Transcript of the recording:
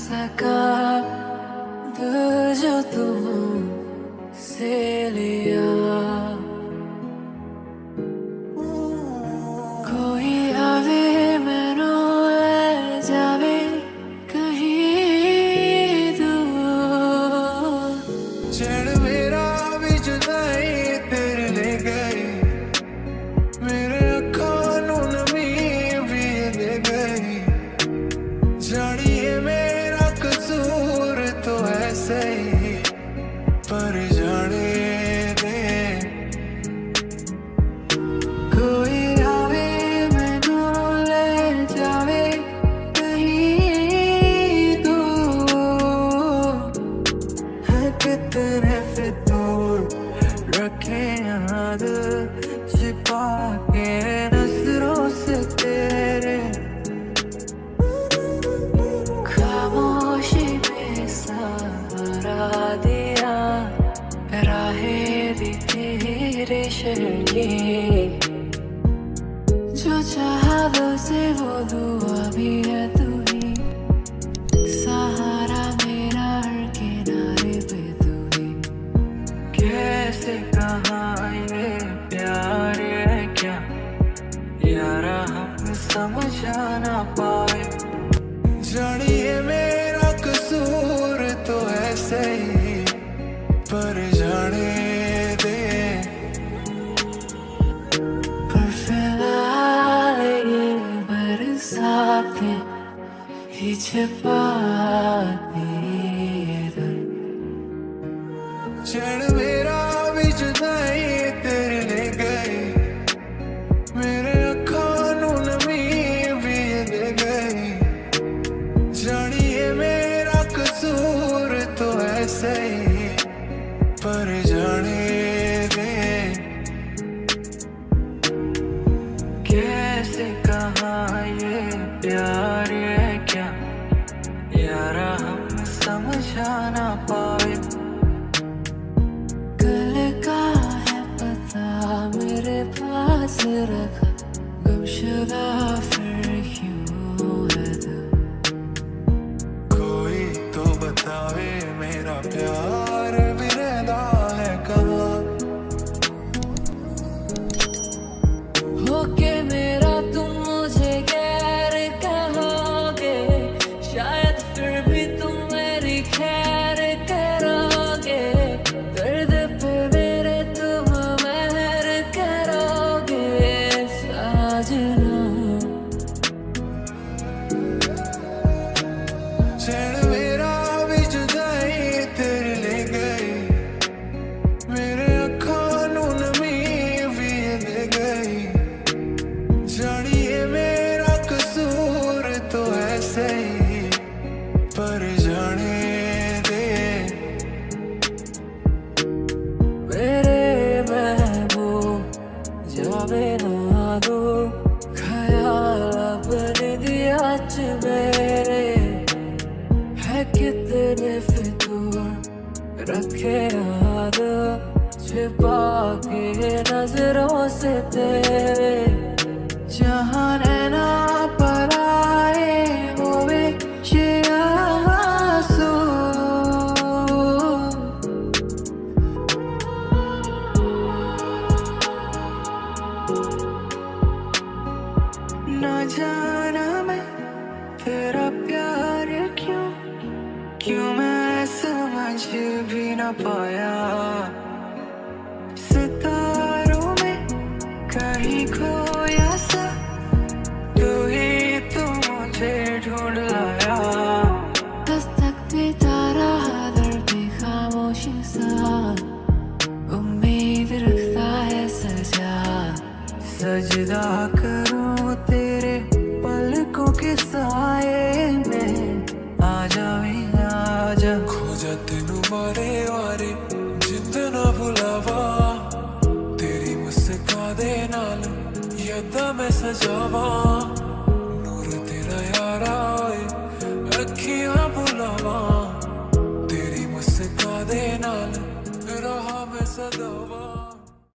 सका दिल जो तुमसे लिया। कोई आवे मैनू ले जावे कहीं दूर। चढ़ मेरा भी जुदाई तेरे ले गई, मेरे अखों नू नमी भी ले गई। जानिए मेरा कसूर तो ऐसे ही, पर जाने दे। कोई आवे मैनू ले जावे कहीं दूर। है कितने फितूर रखे याद छिपा के नजरों से तेरे। खामोशी में सहारा दिया राहें दी तेरे शहर की। जो चाहा से वो दुआ भी है तू ही। सहारा मेरा हर किनारे पे तू ही। कैसे कहाँ ये प्यार है क्या यारा हम समझ ना पाए। जानिए मेरा कसूर तो ऐसे ही, पर जाने दे। पर फिलहाल ये बरसातें ही छिपाती है दर्द। चढ़ मेरा भी जुदाई तेरे ले गई, मेरे अखों नू नमी भी ले गई। जानिए मेरा कसूर तो ऐसे ही, पर जाने दे। कैसे कहाँ ये प्यार है क्या यारा हम समझ ना पाए। कल का है पता मेरे पास रखा गुमशुदा फिर क्यों है दिल। कोई तो बतावे मेरा प्यार भी रहता है कहाँ। होके मेरा तुम मुझे गैर कहोगे, शायद फिर भी तुम मेरी खैर करोगे। दर्द पे मेरे तुम मेहर करोगे साजना। चढ़ मेरा भी जुदाई तेरे ले गई, मेरे अखों नू नमी भी ले गई। जानिए मेरा कसूर तो ऐसे ही, पर जाने दे। मेरे महबूब जावे ना दो ख्याल अपने दिया च मेरे। है कितने फितूर रखे याद छिपा के नजरों से तेरे। जहाँ नैना पर आए होवे ये आंसू। ना जाना मैं तेरा प्यार क्यों मैं समझ भी ना पाया। सितारों में कहीं खोया सा तू ही तो मुझे ढूंढ लाया। दस्तक देता रहा दर्द भी खामोशी सा, उम्मीद रखता है सजा। सजदा करूं तेरे पलकों के साए में, आजा भी आजा। खोजा तेनू वारे वारे जिंद ना भुलावा, तेरी मुस्कान दे नाल यादां मैं सजावा। नूर तेरा यारा ओए अखियां भुलावा, तेरी मुस्कान दे नाल रहा मैं सदावा।